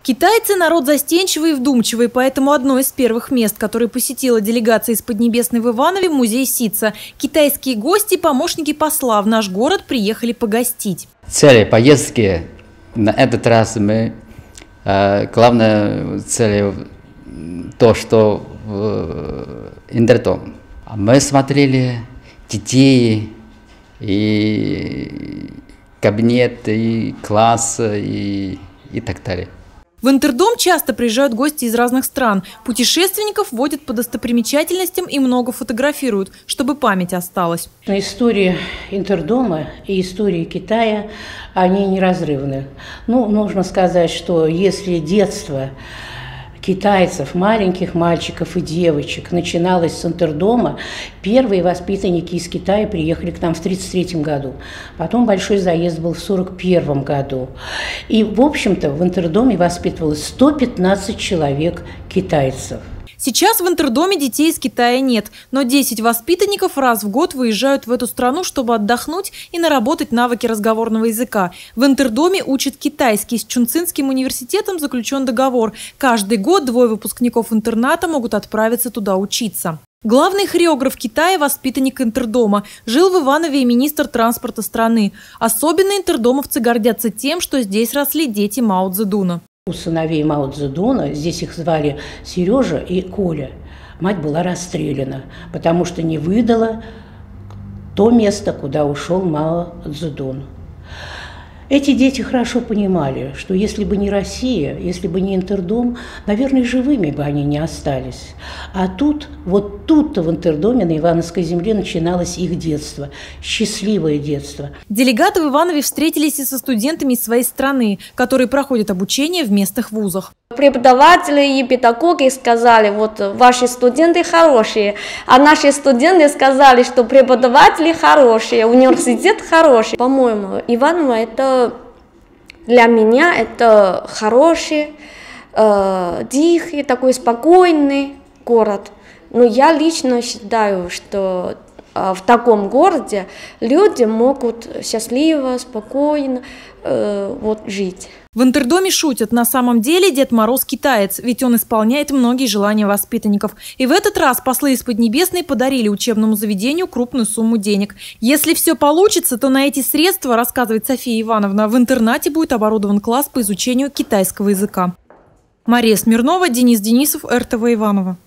Китайцы – народ застенчивый и вдумчивый, поэтому одно из первых мест, которое посетила делегация из Поднебесной в Иванове – музей Сица. Китайские гости, помощники посла в наш город приехали погостить. Цель поездки на этот раз мы, главная цель то, что интердом. Мы смотрели детей, и кабинет, и класс, и так далее. В интердом часто приезжают гости из разных стран. Путешественников водят по достопримечательностям и много фотографируют, чтобы память осталась. История интердома и история Китая, они неразрывны. Нужно сказать, что если детство китайцев, маленьких мальчиков и девочек, начиналось с интердома, первые воспитанники из Китая приехали к нам в 1933 году. Потом большой заезд был в 1941 году. И, в общем-то, в интердоме воспитывалось 115 человек китайцев. Сейчас в интердоме детей из Китая нет, но 10 воспитанников раз в год выезжают в эту страну, чтобы отдохнуть и наработать навыки разговорного языка. В интердоме учат китайский. С Чунцинским университетом заключен договор. Каждый год 2 выпускников интерната могут отправиться туда учиться. Главный хореограф Китая – воспитанник интердома. Жил в Иванове и министр транспорта страны. Особенно интердомовцы гордятся тем, что здесь росли дети Мао Цзэдуна. У сыновей Мао Цзэдуна, здесь их звали Сережа и Коля, мать была расстреляна, потому что не выдала то место, куда ушел Мао Цзэдун. Эти дети хорошо понимали, что если бы не Россия, если бы не интердом, наверное, живыми бы они не остались. А тут, вот тут-то в интердоме на Ивановской земле начиналось их детство, счастливое детство. Делегаты в Иванове встретились и со студентами из своей страны, которые проходят обучение в местных вузах. Преподаватели и педагоги сказали, вот ваши студенты хорошие, а наши студенты сказали, что преподаватели хорошие, университет хороший. По-моему, Иваново это для меня это хороший, тихий, такой спокойный город. Но я лично считаю, что в таком городе люди могут счастливо, спокойно жить. В интердоме шутят. На самом деле Дед Мороз китаец, ведь он исполняет многие желания воспитанников. И в этот раз послы из Поднебесной подарили учебному заведению крупную сумму денег. Если все получится, то на эти средства, рассказывает София Ивановна, в интернате будет оборудован класс по изучению китайского языка. Мария Смирнова, Денис Денисов, РТВ Иваново.